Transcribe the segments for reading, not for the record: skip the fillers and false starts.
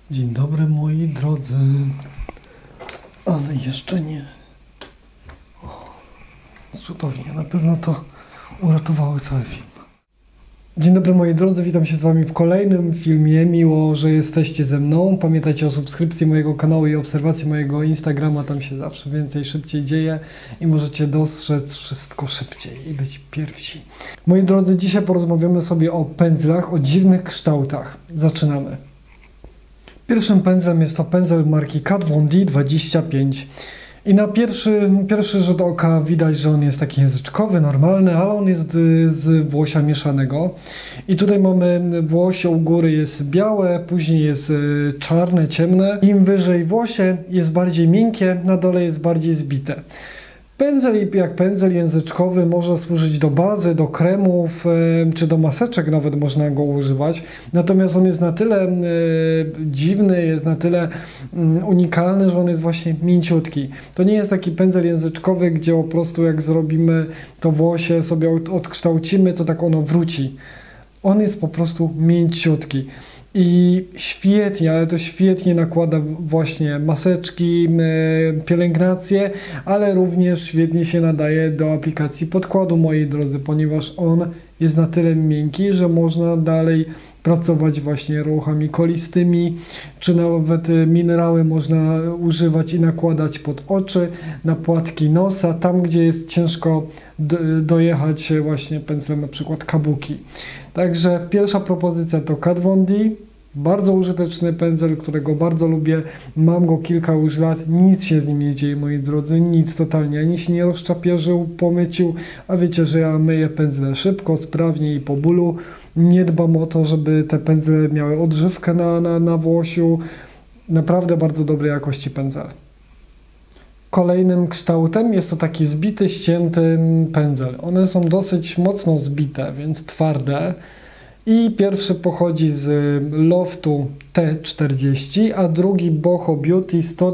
Dzień dobry moi drodzy, ale jeszcze nie. Cudownie, na pewno to uratowało cały film. Dzień dobry moi drodzy, witam się z wami w kolejnym filmie. Miło, że jesteście ze mną. Pamiętajcie o subskrypcji mojego kanału i obserwacji mojego Instagrama. Tam się zawsze więcej, szybciej dzieje i możecie dostrzec wszystko szybciej i być pierwsi. Moi drodzy, dzisiaj porozmawiamy sobie o pędzlach, o dziwnych kształtach. Zaczynamy. Pierwszym pędzlem jest to pędzel marki Kat Von D 25. I na pierwszy rzut oka widać, że on jest taki języczkowy, normalny, ale on jest z włosia mieszanego. I tutaj mamy włosie u góry jest białe, później jest czarne, ciemne. Im wyżej włosie jest bardziej miękkie, na dole jest bardziej zbite. Pędzel jak pędzel języczkowy może służyć do bazy, do kremów, czy do maseczek nawet można go używać. Natomiast on jest na tyle dziwny, jest na tyle unikalny, że on jest właśnie mięciutki. To nie jest taki pędzel języczkowy, gdzie po prostu jak zrobimy to włosie, sobie odkształcimy, to tak ono wróci. On jest po prostu mięciutki. I świetnie, ale to świetnie nakłada właśnie maseczki, pielęgnacje, ale również świetnie się nadaje do aplikacji podkładu, moi drodzy, ponieważ on jest na tyle miękki, że można dalej pracować właśnie ruchami kolistymi, czy nawet minerały można używać i nakładać pod oczy, na płatki nosa, tam gdzie jest ciężko dojechać właśnie pędzlem na przykład kabuki. Także pierwsza propozycja to Kat Von D. Bardzo użyteczny pędzel, którego bardzo lubię. Mam go kilka już lat. Nic się z nim nie dzieje, moi drodzy. Nic totalnie. Ani się nie rozczapierzył, pomycił. A wiecie, że ja myję pędzle szybko, sprawnie i po bólu. Nie dbam o to, żeby te pędzle miały odżywkę na włosiu. Naprawdę bardzo dobrej jakości pędzel. Kolejnym kształtem jest to taki zbity, ścięty pędzel. One są dosyć mocno zbite, więc twarde. I pierwszy pochodzi z loftu T40, a drugi Boho Beauty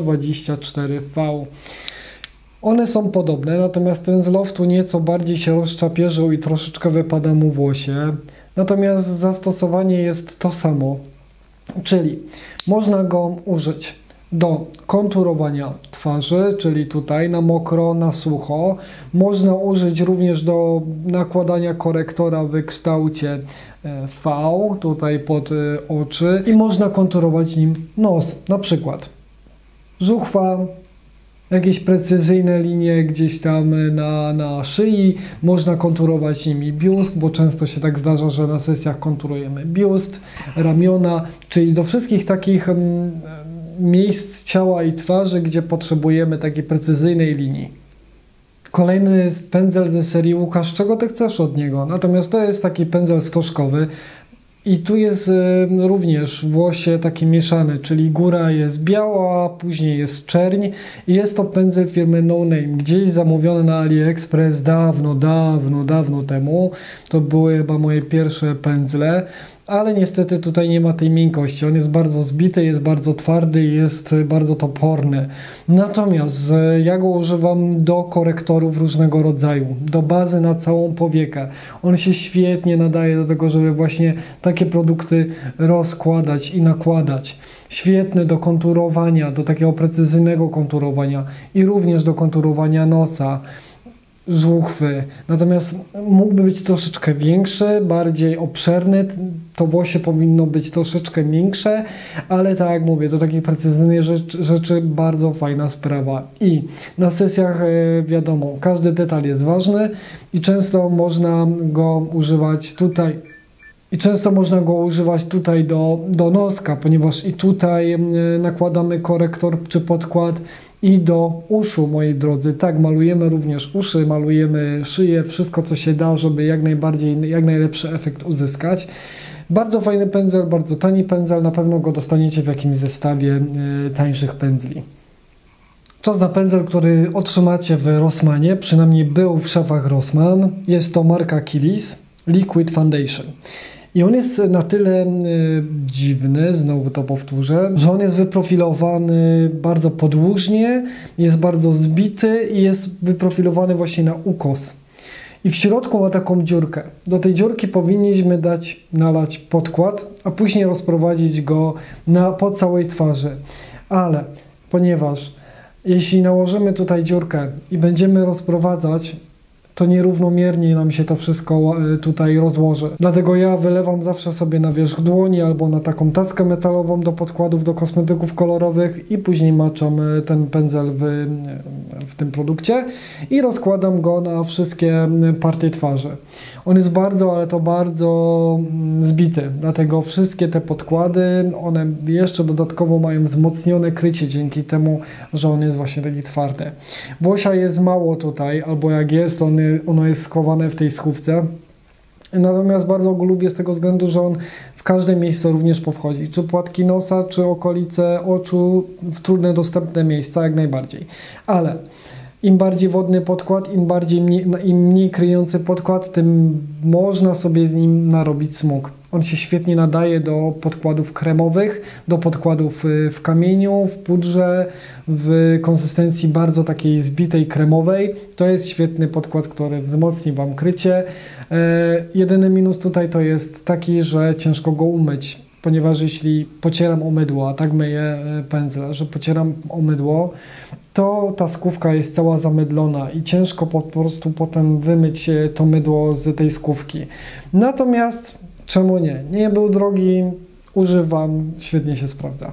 124V. One są podobne, natomiast ten z loftu nieco bardziej się rozczapierzył i troszeczkę wypada mu włosie. Natomiast zastosowanie jest to samo, czyli można go użyć do konturowania twarzy, czyli tutaj na mokro, na sucho. Można użyć również do nakładania korektora w kształcie V, tutaj pod oczy, i można konturować nim nos, na przykład żuchwa, jakieś precyzyjne linie gdzieś tam na szyi, można konturować nimi biust, bo często się tak zdarza, że na sesjach konturujemy biust, ramiona, czyli do wszystkich takich miejsc ciała i twarzy, gdzie potrzebujemy takiej precyzyjnej linii. Kolejny pędzel ze serii Łukasz, czego ty chcesz od niego? Natomiast to jest taki pędzel stożkowy i tu jest również włosie takie mieszane, czyli góra jest biała, później jest czerń i jest to pędzel firmy No Name, gdzieś zamówiony na AliExpress dawno temu. To były chyba moje pierwsze pędzle. Ale niestety tutaj nie ma tej miękkości. On jest bardzo zbity, jest bardzo twardy i jest bardzo toporny. Natomiast ja go używam do korektorów różnego rodzaju, do bazy na całą powiekę. On się świetnie nadaje do tego, żeby właśnie takie produkty rozkładać i nakładać. Świetny do konturowania, do takiego precyzyjnego konturowania i również do konturowania nosa, żuchwy. Natomiast mógłby być troszeczkę większy, bardziej obszerny. To włosie powinno być troszeczkę większe, ale tak jak mówię, do takich precyzyjnych rzeczy bardzo fajna sprawa. I na sesjach wiadomo, każdy detal jest ważny i często można go używać tutaj. Do noska, ponieważ i tutaj nakładamy korektor czy podkład, i do uszu, moi drodzy. Tak, malujemy również uszy, malujemy szyję, wszystko co się da, żeby jak najlepszy efekt uzyskać. Bardzo fajny pędzel, bardzo tani pędzel, na pewno go dostaniecie w jakimś zestawie tańszych pędzli. Czas na pędzel, który otrzymacie w Rossmanie, przynajmniej był w szafach Rossmann. Jest to marka Kiehl's Liquid Foundation. I on jest na tyle dziwny, znowu to powtórzę, że on jest wyprofilowany bardzo podłużnie, jest bardzo zbity i jest wyprofilowany właśnie na ukos. I w środku ma taką dziurkę. Do tej dziurki powinniśmy nalać podkład, a później rozprowadzić go po całej twarzy. Ale ponieważ jeśli nałożymy tutaj dziurkę i będziemy rozprowadzać, to nierównomiernie nam się to wszystko tutaj rozłoży. Dlatego ja wylewam zawsze sobie na wierzch dłoni albo na taką tackę metalową do podkładów, do kosmetyków kolorowych i później maczam ten pędzel w tym produkcie i rozkładam go na wszystkie partie twarzy. On jest bardzo, ale to bardzo zbity, dlatego wszystkie te podkłady, one jeszcze dodatkowo mają wzmocnione krycie dzięki temu, że on jest właśnie taki twardy. Włosia jest mało tutaj, albo jak jest, ono jest schowane w tej schówce. Natomiast bardzo go lubię z tego względu, że on w każde miejsce również powchodzi. Czy płatki nosa, czy okolice oczu, w trudne dostępne miejsca, jak najbardziej. Ale im bardziej wodny podkład, im mniej kryjący podkład, tym można sobie z nim narobić smug. On się świetnie nadaje do podkładów kremowych, do podkładów w kamieniu, w pudrze, w konsystencji bardzo takiej zbitej, kremowej. To jest świetny podkład, który wzmocni Wam krycie. Jedyny minus tutaj to jest taki, że ciężko go umyć, ponieważ jeśli pocieram o mydło, a tak myję pędzle, że pocieram o mydło, to ta skówka jest cała zamydlona i ciężko po prostu potem wymyć to mydło z tej skówki. Natomiast czemu nie? Nie był drogi, używam, świetnie się sprawdza.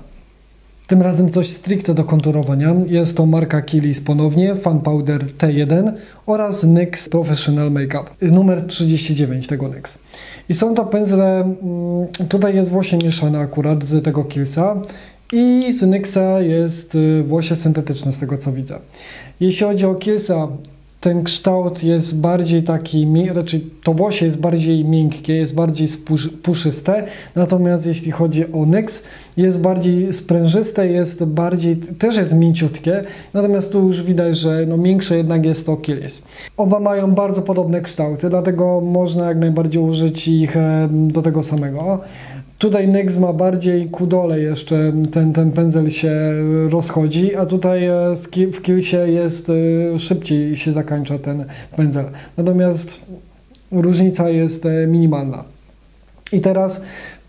Tym razem coś stricte do konturowania. Jest to marka Kiehl's ponownie, Fun Powder T1 oraz NYX Professional Makeup, numer 39 tego NYX. I są to pędzle, tutaj jest włosie mieszane akurat z tego Kiehl'sa i z NYXa jest włosie syntetyczne z tego co widzę. Jeśli chodzi o Kiehl'sa, ten kształt jest bardziej taki, raczej to włosie jest bardziej miękkie, jest bardziej puszyste, natomiast jeśli chodzi o NYX, jest bardziej sprężyste, jest bardziej, też jest mięciutkie, natomiast tu już widać, że no miększe jednak jest to Kiehl's. Oba mają bardzo podobne kształty, dlatego można jak najbardziej użyć ich do tego samego. Tutaj NYX ma bardziej ku dole jeszcze, ten pędzel się rozchodzi, a tutaj w Kiehl'sie jest, szybciej się zakończa ten pędzel. Natomiast różnica jest minimalna. I teraz,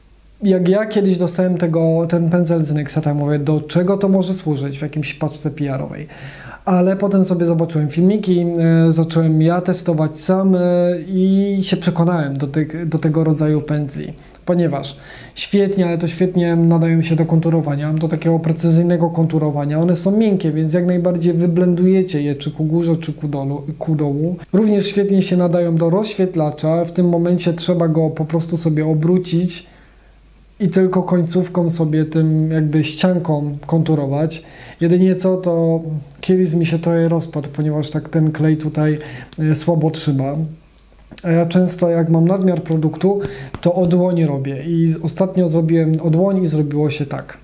jak ja kiedyś dostałem ten pędzel z NYXa, tak mówię, do czego to może służyć w jakimś paczce PR-owej. Ale potem sobie zobaczyłem filmiki, zacząłem ja testować sam i się przekonałem do tego rodzaju pędzli. Ponieważ świetnie, ale to świetnie nadają się do konturowania, do takiego precyzyjnego konturowania. One są miękkie, więc jak najbardziej wyblendujecie je czy ku górze, czy ku dołu. Również świetnie się nadają do rozświetlacza. W tym momencie trzeba go po prostu sobie obrócić i tylko końcówką sobie tym jakby ścianką konturować. Jedynie co, to Kiehl's mi się trochę rozpadł, ponieważ tak ten klej tutaj słabo trzyma. A ja często jak mam nadmiar produktu, to o dłoń robię i ostatnio zrobiłem o dłoń i zrobiło się tak.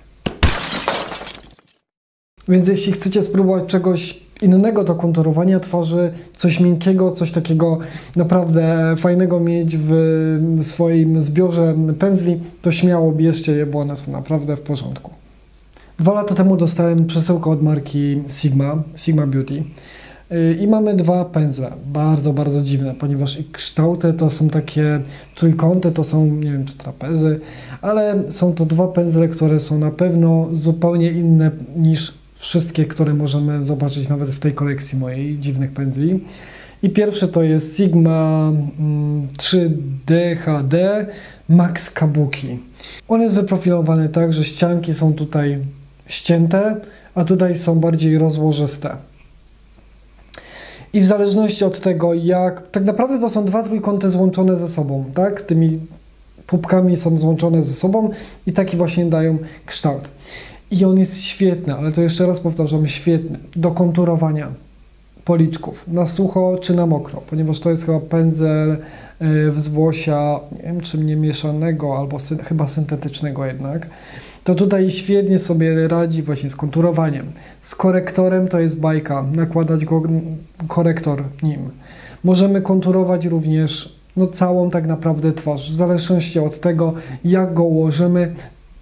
Więc jeśli chcecie spróbować czegoś innego do konturowania twarzy, coś miękkiego, coś takiego naprawdę fajnego mieć w swoim zbiorze pędzli, to śmiało bierzcie je, bo one są naprawdę w porządku. 2 lata temu dostałem przesyłkę od marki Sigma Beauty. I mamy 2 pędzle, bardzo, bardzo dziwne, ponieważ ich kształty to są takie trójkąty, to są, nie wiem, czy trapezy, ale są to 2 pędzle, które są na pewno zupełnie inne niż wszystkie, które możemy zobaczyć nawet w tej kolekcji mojej dziwnych pędzli. I pierwszy to jest Sigma 3D HD Max Kabuki. On jest wyprofilowany tak, że ścianki są tutaj ścięte, a tutaj są bardziej rozłożyste. I w zależności od tego, jak... Tak naprawdę to są 2 trójkąty złączone ze sobą, tak? Tymi pupkami są złączone ze sobą i taki właśnie dają kształt. I on jest świetny, ale to jeszcze raz powtarzam, świetny do konturowania policzków na sucho czy na mokro, ponieważ to jest chyba pędzel z włosia, nie wiem czy nie mieszanego, albo chyba syntetycznego jednak. To tutaj świetnie sobie radzi właśnie z konturowaniem. Z korektorem to jest bajka, nakładać korektor nim. Możemy konturować również całą tak naprawdę twarz, w zależności od tego, jak go ułożymy,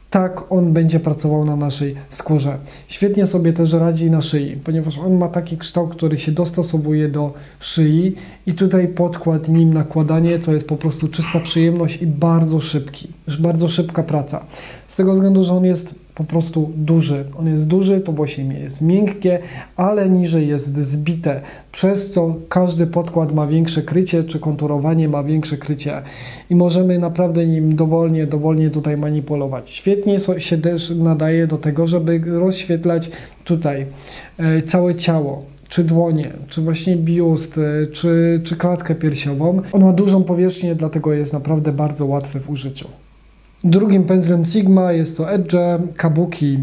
tak on będzie pracował na naszej skórze. Świetnie sobie też radzi na szyi, ponieważ on ma taki kształt, który się dostosowuje do szyi i tutaj podkład nim nakładanie to jest po prostu czysta przyjemność i bardzo szybki, bardzo szybka praca. Z tego względu, że on jest po prostu duży. On jest duży, to włosienie jest miękkie, ale niżej jest zbite, przez co każdy podkład ma większe krycie, czy konturowanie ma większe krycie i możemy naprawdę nim dowolnie tutaj manipulować. Świetnie się też nadaje do tego, żeby rozświetlać tutaj całe ciało, czy dłonie, czy właśnie biust, czy klatkę piersiową. On ma dużą powierzchnię, dlatego jest naprawdę bardzo łatwy w użyciu. Drugim pędzlem Sigma jest to Edge Kabuki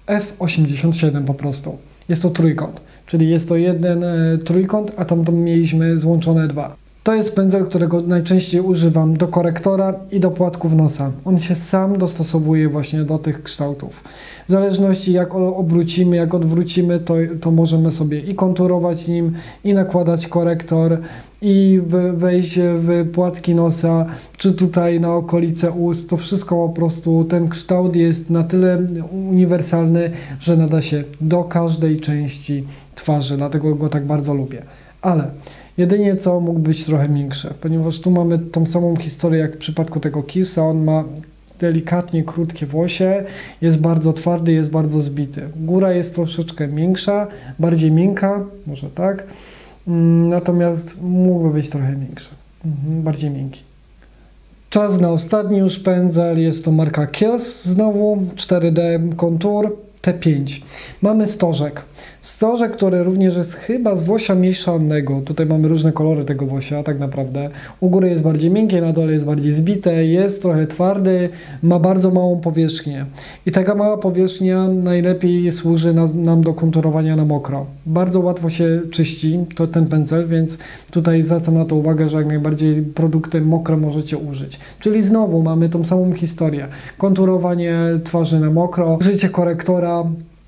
F87 po prostu. Jest to trójkąt, czyli jest to jeden trójkąt, a tam mieliśmy złączone dwa. To jest pędzel, którego najczęściej używam do korektora i do płatków nosa. On się sam dostosowuje właśnie do tych kształtów. W zależności jak obrócimy, jak odwrócimy, to możemy sobie i konturować nim, i nakładać korektor, i wejść w płatki nosa, czy tutaj na okolice ust. To wszystko po prostu, ten kształt jest na tyle uniwersalny, że nada się do każdej części twarzy, dlatego go tak bardzo lubię. Ale jedynie co mógł być trochę większy, ponieważ tu mamy tą samą historię jak w przypadku tego Kissa. On ma delikatnie krótkie włosie, jest bardzo twardy, jest bardzo zbity. Góra jest troszeczkę większa, bardziej miękka, może tak, natomiast mógłby być trochę większy, bardziej miękki. Czas na ostatni już pędzel, jest to marka Kiehl's, znowu 4D kontur T5. Mamy stożek. Stożek, który również jest chyba z włosia mieszanego. Tutaj mamy różne kolory tego włosia, tak naprawdę. U góry jest bardziej miękkie, na dole jest bardziej zbite, jest trochę twardy, ma bardzo małą powierzchnię. I taka mała powierzchnia najlepiej służy nam do konturowania na mokro. Bardzo łatwo się czyści ten pędzel, więc tutaj zwracam na to uwagę, że jak najbardziej produkty mokre możecie użyć. Czyli znowu mamy tą samą historię. Konturowanie twarzy na mokro, użycie korektora,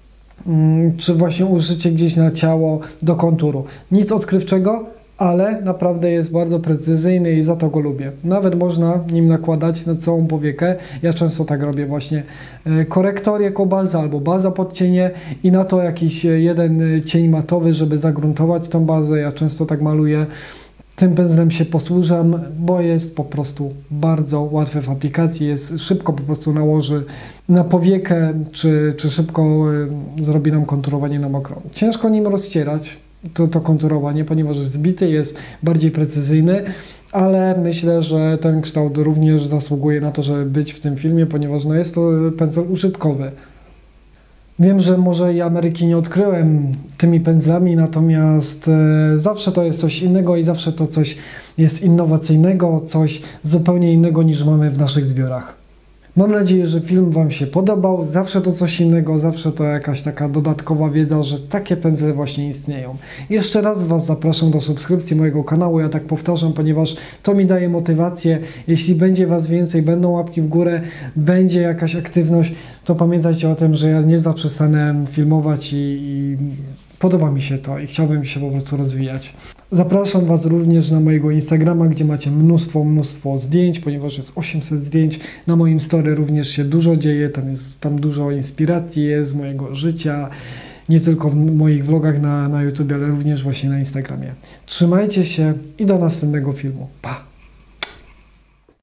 czy właśnie użycie gdzieś na ciało do konturu. Nic odkrywczego, ale naprawdę jest bardzo precyzyjny i za to go lubię. Nawet można nim nakładać na całą powiekę. Ja często tak robię właśnie. Korektor jako baza albo baza pod cienie i na to jakiś jeden cień matowy, żeby zagruntować tą bazę. Ja często tak maluję. Tym pędzlem się posłużam, bo jest po prostu bardzo łatwy w aplikacji, jest szybko po prostu nałoży na powiekę, czy szybko zrobi nam konturowanie na mokro. Ciężko nim rozcierać to konturowanie, ponieważ jest zbity, jest bardziej precyzyjny, ale myślę, że ten kształt również zasługuje na to, żeby być w tym filmie, ponieważ no, jest to pędzel użytkowy. Wiem, że może i Ameryki nie odkryłem tymi pędzlami, natomiast zawsze to jest coś innego i zawsze to coś jest innowacyjnego, coś zupełnie innego niż mamy w naszych zbiorach. Mam nadzieję, że film Wam się podobał. Zawsze to coś innego, zawsze to jakaś taka dodatkowa wiedza, że takie pędzle właśnie istnieją. Jeszcze raz Was zapraszam do subskrypcji mojego kanału. Ja tak powtarzam, ponieważ to mi daje motywację. Jeśli będzie Was więcej, będą łapki w górę, będzie jakaś aktywność, to pamiętajcie o tym, że ja nie zaprzestanę filmować i podoba mi się to i chciałbym się po prostu rozwijać. Zapraszam Was również na mojego Instagrama, gdzie macie mnóstwo zdjęć, ponieważ jest 800 zdjęć. Na moim story również się dużo dzieje, tam dużo inspiracji jest z mojego życia, nie tylko w moich vlogach na YouTube, ale również właśnie na Instagramie. Trzymajcie się i do następnego filmu. Pa!